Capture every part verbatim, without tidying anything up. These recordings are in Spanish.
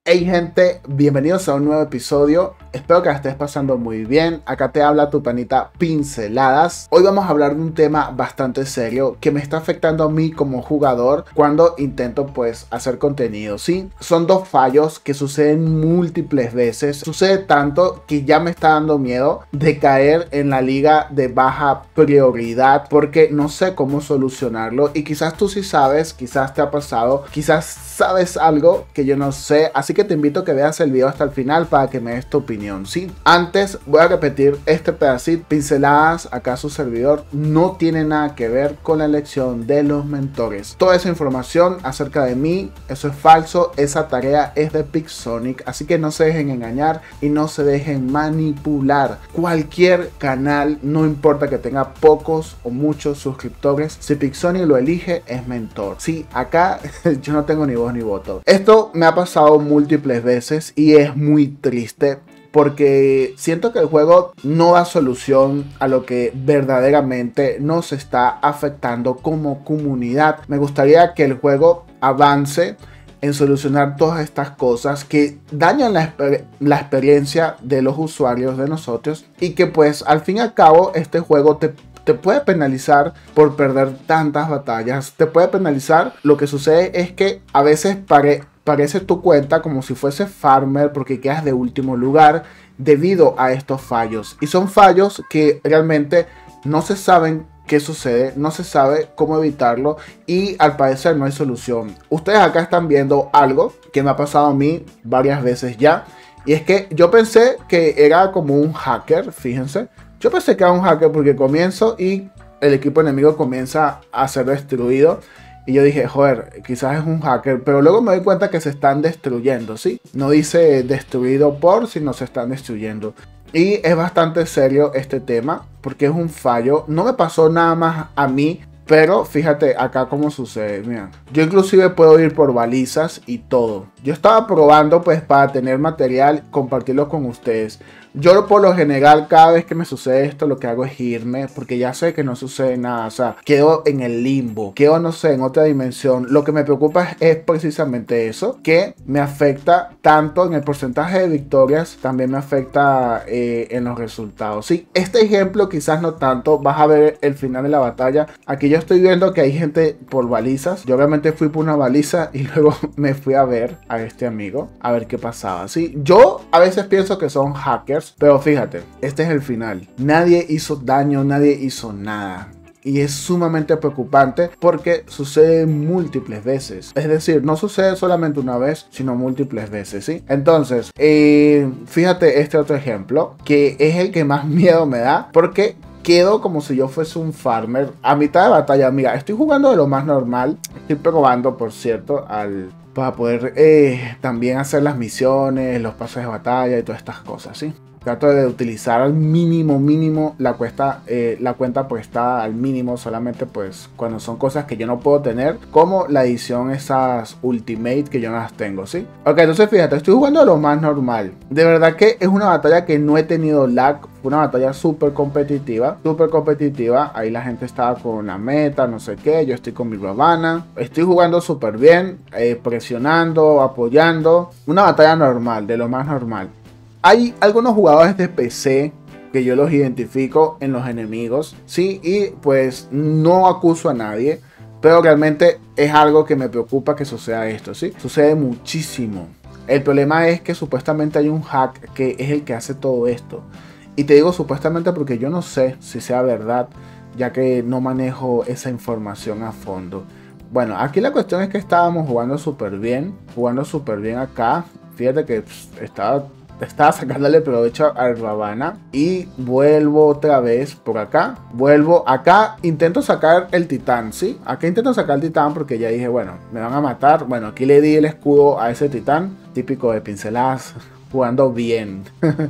Hey gente, bienvenidos a un nuevo episodio. Espero que la estés pasando muy bien. Acá te habla tu panita Pinceladas. Hoy vamos a hablar de un tema bastante serio que me está afectando a mí como jugador cuando intento pues hacer contenido, ¿sí? Son dos fallos que suceden múltiples veces. Sucede tanto que ya me está dando miedo de caer en la liga de baja prioridad porque no sé cómo solucionarlo. Y quizás tú sí sabes, quizás te ha pasado, quizás sabes algo que yo no sé. Así que te invito a que veas el video hasta el final para que me des tu opinión. ¿Sí? Antes voy a repetir este pedacito. Pinceladas, acá su servidor, no tiene nada que ver con la elección de los mentores. Toda esa información acerca de mí, eso es falso. Esa tarea es de Pixonic, así que no se dejen engañar y no se dejen manipular. Cualquier canal, no importa que tenga pocos o muchos suscriptores, si Pixonic lo elige, es mentor. Sí, acá yo no tengo ni voz ni voto. Esto me ha pasado múltiples veces y es muy triste, porque siento que el juego no da solución a lo que verdaderamente nos está afectando como comunidad. Me gustaría que el juego avance en solucionar todas estas cosas que dañan la, exper la experiencia de los usuarios de nosotros, y que pues al fin y al cabo este juego te Te puede penalizar por perder tantas batallas. Te puede penalizar. Lo que sucede es que a veces pare, parece tu cuenta como si fuese farmer porque quedas de último lugar debido a estos fallos. Y son fallos que realmente no se saben qué sucede, no se sabe cómo evitarlo y al parecer no hay solución. Ustedes acá están viendo algo que me ha pasado a mí varias veces ya. Y es que yo pensé que era como un hacker, fíjense. Yo pensé que era un hacker porque comienzo y el equipo enemigo comienza a ser destruido. Y yo dije, joder, quizás es un hacker. Pero luego me doy cuenta que se están destruyendo, ¿sí? No dice destruido por, sino se están destruyendo. Y es bastante serio este tema porque es un fallo. No me pasó nada más a mí. Pero fíjate acá cómo sucede, mira. Yo inclusive puedo ir por balizas y todo. Yo estaba probando pues para tener material, compartirlo con ustedes. Yo por lo general cada vez que me sucede esto lo que hago es irme porque ya sé que no sucede nada. O sea, quedo en el limbo, quedo no sé, en otra dimensión. Lo que me preocupa es precisamente eso, que me afecta tanto en el porcentaje de victorias, también me afecta eh, en los resultados. Sí, este ejemplo quizás no tanto, vas a ver el final de la batalla. Aquí yo estoy viendo que hay gente por balizas. Yo obviamente fui por una baliza y luego me fui a ver a este amigo a ver qué pasaba. Sí, yo a veces pienso que son hackers, pero fíjate, este es el final. Nadie hizo daño, nadie hizo nada. Y es sumamente preocupante porque sucede múltiples veces. Es decir, no sucede solamente una vez, sino múltiples veces, ¿sí? Entonces, eh, fíjate este otro ejemplo, que es el que más miedo me da, porque quedo como si yo fuese un farmer a mitad de batalla. Mira, estoy jugando de lo más normal. Estoy probando, por cierto, al... para poder eh, también hacer las misiones, los pasos de batalla y todas estas cosas, ¿sí? Trato de utilizar al mínimo, mínimo la, cuesta, eh, la cuenta prestada al mínimo, solamente pues cuando son cosas que yo no puedo tener, como la edición esas Ultimate que yo no las tengo, ¿sí? Ok, entonces fíjate, estoy jugando a lo más normal. De verdad que es una batalla que no he tenido lag. Fue una batalla súper competitiva, súper competitiva. Ahí la gente estaba con la meta, no sé qué. Yo estoy con mi Ravana. Estoy jugando súper bien, eh, presionando, apoyando. Una batalla normal, de lo más normal. Hay algunos jugadores de P C que yo los identifico en los enemigos, sí, y pues no acuso a nadie, pero realmente es algo que me preocupa que suceda esto, sí. Sucede muchísimo. El problema es que supuestamente hay un hack que es el que hace todo esto. Y te digo supuestamente porque yo no sé si sea verdad, ya que no manejo esa información a fondo. Bueno, aquí la cuestión es que estábamos jugando súper bien, jugando súper bien acá. Fíjate que pff, estaba... Estaba sacándole provecho al Ravana. Y vuelvo otra vez por acá. Vuelvo acá. Intento sacar el titán, ¿sí? Acá intento sacar el titán porque ya dije, bueno, me van a matar. Bueno, aquí le di el escudo a ese titán. Típico de Pinceladas. Jugando bien.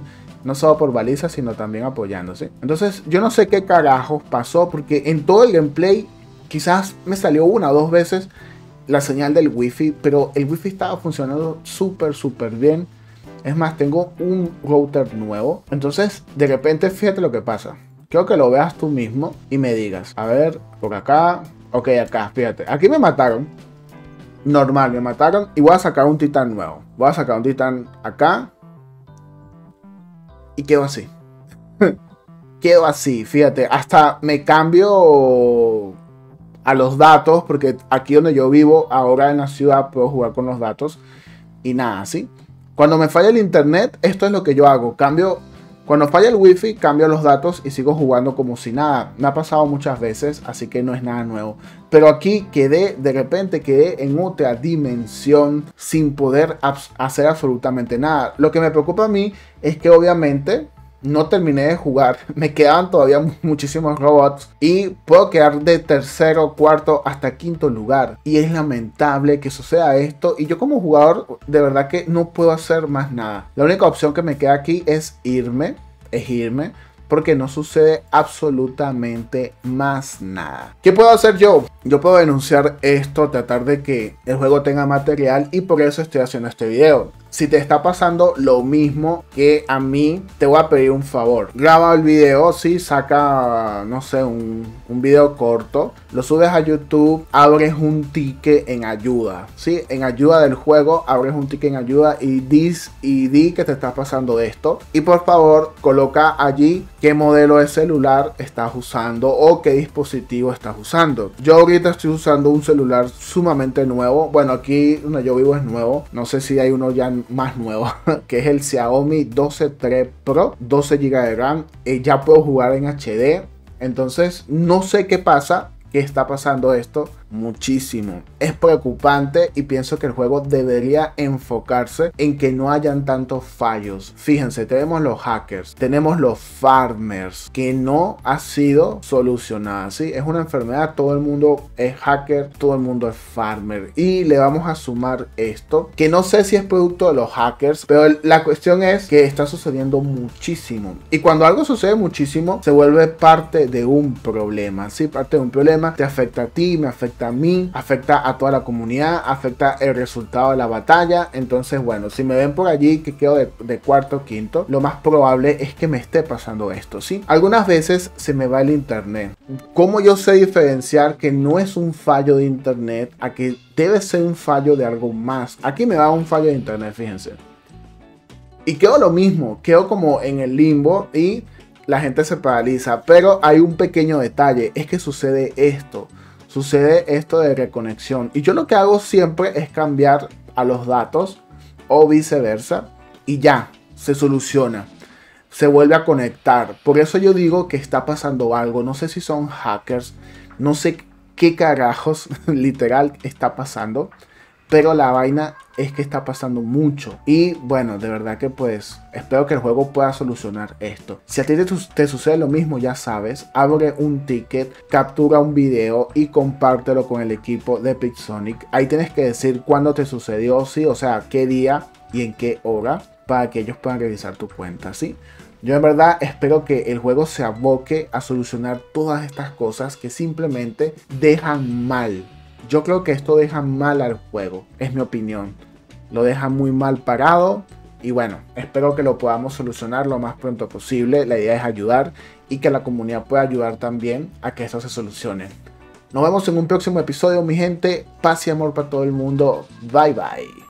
No solo por balizas, sino también apoyándose. Entonces, yo no sé qué carajos pasó. Porque en todo el gameplay, quizás me salió una o dos veces la señal del wifi. Pero el wifi estaba funcionando súper, súper bien. Es más, tengo un router nuevo. Entonces, de repente, fíjate lo que pasa. Quiero que lo veas tú mismo y me digas. A ver, por acá. Ok, acá, fíjate. Aquí me mataron. normal, me mataron y voy a sacar un titán nuevo. Voy a sacar un titán acá. Y quedo así. Quedo así, fíjate. Hasta me cambio a los datos, porque aquí donde yo vivo, ahora en la ciudad, puedo jugar con los datos. Y nada, ¿sí? Cuando me falla el internet, esto es lo que yo hago. Cambio, cuando falla el wifi, cambio los datos y sigo jugando como si nada. Me ha pasado muchas veces, así que no es nada nuevo. Pero aquí quedé, de repente quedé en otra dimensión sin poder hacer absolutamente nada. Lo que me preocupa a mí es que obviamente no terminé de jugar, me quedaban todavía muchísimos robots y puedo quedar de tercero, cuarto hasta quinto lugar. Y es lamentable que suceda esto y yo como jugador de verdad que no puedo hacer más nada. La única opción que me queda aquí es irme, es irme. Porque no sucede absolutamente más nada. ¿Qué puedo hacer yo? Yo puedo denunciar esto, tratar de que el juego tenga material y por eso estoy haciendo este video. Si te está pasando lo mismo que a mí, te voy a pedir un favor. Graba el video, sí, saca, no sé, un, un video corto. Lo subes a YouTube, abres un ticket en ayuda, sí, en ayuda del juego, abres un ticket en ayuda y dis, y di que te está pasando esto. Y por favor, coloca allí qué modelo de celular estás usando o qué dispositivo estás usando. Yo ahorita estoy usando un celular sumamente nuevo. Bueno, aquí donde yo vivo es nuevo. No sé si hay uno ya más nuevo, que es el Xiaomi doce tres Pro, doce gigas de RAM. Eh, ya puedo jugar en H D. Entonces, no sé qué pasa. ¿Qué está pasando esto? Muchísimo. Es preocupante y pienso que el juego debería enfocarse en que no hayan tantos fallos. Fíjense, tenemos los hackers, tenemos los farmers, que no ha sido solucionada, ¿sí? Es una enfermedad, todo el mundo es hacker, todo el mundo es farmer. Y le vamos a sumar esto, que no sé si es producto de los hackers, pero la cuestión es que está sucediendo muchísimo. Y cuando algo sucede muchísimo, se vuelve parte de un problema, ¿sí? Parte de un problema, te afecta a ti, me afecta a mí, afecta a toda la comunidad, afecta el resultado de la batalla. Entonces, bueno, si me ven por allí que quedo de, de cuarto o quinto, lo más probable es que me esté pasando esto, ¿sí? Algunas veces se me va el internet. ¿Cómo yo sé diferenciar que no es un fallo de internet a que debe ser un fallo de algo más? Aquí me va un fallo de internet, fíjense. Y quedo lo mismo, quedo como en el limbo y la gente se paraliza. Pero hay un pequeño detalle, es que sucede esto. Sucede esto de reconexión y yo lo que hago siempre es cambiar a los datos o viceversa y ya, se soluciona, se vuelve a conectar. Por eso yo digo que está pasando algo, no sé si son hackers, no sé qué carajos literal está pasando, pero la vaina es que está pasando mucho. Y bueno, de verdad que pues espero que el juego pueda solucionar esto. Si a ti te, te sucede lo mismo, ya sabes, abre un ticket, captura un video y compártelo con el equipo de Pixonic. Ahí tienes que decir cuándo te sucedió, sí, o sea, qué día y en qué hora, para que ellos puedan revisar tu cuenta, sí. Yo en verdad espero que el juego se aboque a solucionar todas estas cosas que simplemente dejan mal. Yo creo que esto deja mal al juego, es mi opinión. Lo deja muy mal parado y bueno, espero que lo podamos solucionar lo más pronto posible. La idea es ayudar y que la comunidad pueda ayudar también a que esto se solucione. Nos vemos en un próximo episodio, mi gente. Paz y amor para todo el mundo. Bye bye.